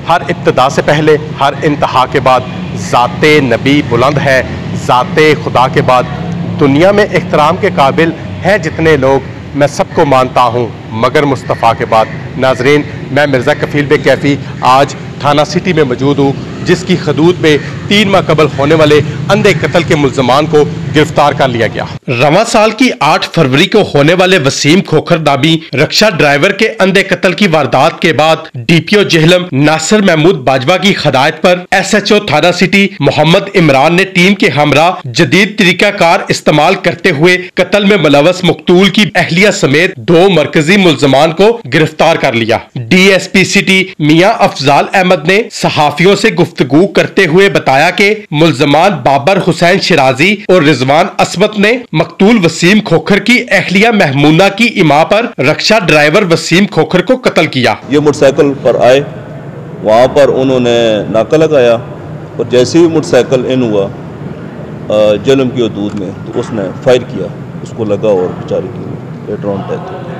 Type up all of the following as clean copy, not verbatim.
हर इब्तिदा से पहले, हर इंतहा के बाद ज़ाते नबी बुलंद है। ज़ाते खुदा के बाद दुनिया में इख्तराम के काबिल हैं जितने लोग, मैं सबको मानता हूँ मगर मुस्तफ़ा के बाद। नाजरीन, मैं मिर्ज़ा कफ़ील बेग कैफ़ी आज थाना सिटी में मौजूद हूँ, जिसकी हदूद में 3 माह कबल होने वाले अंधे कत्ल के मुल्ज़मान को गिरफ्तार कर लिया गया। रवां साल की 8 फरवरी को होने वाले वसीम खोखर नामी रक्षा ड्राइवर के अंधे कत्ल की वारदात के बाद DPO जेहलम नासिर महमूद बाजवा की हिदायत पर SHO थाना सिटी मोहम्मद इमरान ने टीम के हमरा जदीद तरीकाकार इस्तेमाल करते हुए कत्ल में मुलव्वस मकतूल की अहलिया समेत 2 मरकजी मुल्ज़मान को गिरफ्तार कर लिया। DSP सिटी मियां अफजाल अहमद ने सहाफियों से गुफ्तगू करते हुए बताया कि मुल्ज़मान बाबर हुसैन शिराजी और रिजवान असमत ने मकतूल वसीम खोखर की अहलिया महमूना की इमा पर रक्षा ड्राइवर वसीम खोखर को कत्ल किया। ये मोटरसाइकिल पर आए, वहाँ पर उन्होंने नाका लगाया और जैसे ही मोटरसाइकिल इन हुआ जेहलम की हदूद में, तो उसने फायर किया, उसको लगा और बेचारे की लेटर ऑन डेथ हो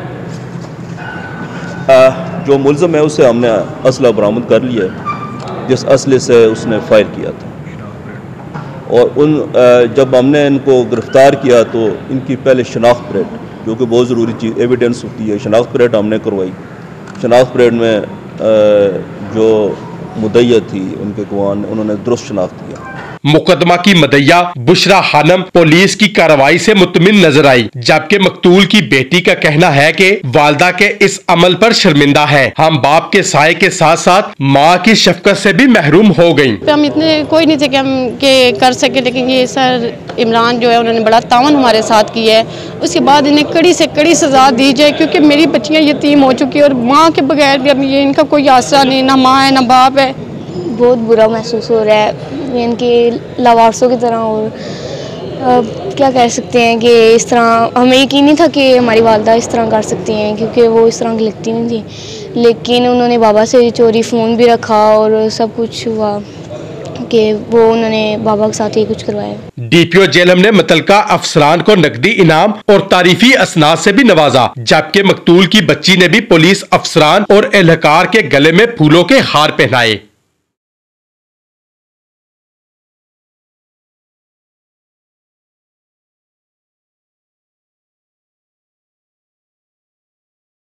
गई। जो मुल्ज़म है उसे हमने असला बरामद कर लिया है, जिस असले से उसने फायर किया था। और जब हमने इनको गिरफ़्तार किया तो इनकी पहले शनाख्त परेड, जो कि बहुत ज़रूरी चीज़ एविडेंस होती है, शनाख्त परेड हमने करवाई। शनाख्त परेड में जो मुद्दईया थी उनके गवाह ने, उन्होंने दुरुस्त शनाख्त किया। मुकदमा की मदैया बुशरा खानम पुलिस की कार्रवाई से मुतमिन नजर आई, जबकि मकतूल की बेटी का कहना है कि वालदा के इस अमल पर शर्मिंदा है। हम बाप के साए के साथ साथ माँ की शफकत से भी महरूम हो गयी। हम इतने कोई नहीं थे कि हम कर सके, लेकिन ये सर इमरान जो है उन्होंने बड़ा तावन हमारे साथ किया है। उसके बाद इन्हें कड़ी से कड़ी सजा दी जाए, क्योंकि मेरी बच्चियाँ यतीम हो चुकी है और माँ के बगैर भी अब ये इनका कोई आसरा नहीं, ना माँ है ना बाप है। बहुत बुरा महसूस हो रहा है इनके लवारसों की तरह। और क्या कह सकते हैं कि इस तरह हमें यकीन नहीं था कि हमारी वालदा इस तरह कर सकती हैं, क्योंकि वो इस तरह की लगती नहीं थी। लेकिन उन्होंने बाबा से चोरी फ़ोन भी रखा और सब कुछ हुआ कि वो उन्होंने बाबा के साथ ही कुछ करवाया। DPO जेहलम ने मुतलका अफसरान को नकदी इनाम और तारीफी असनाद से भी नवाजा, जबकि मकतूल की बच्ची ने भी पुलिस अफसरान और एहलकार के गले में फूलों के हार पहनाए।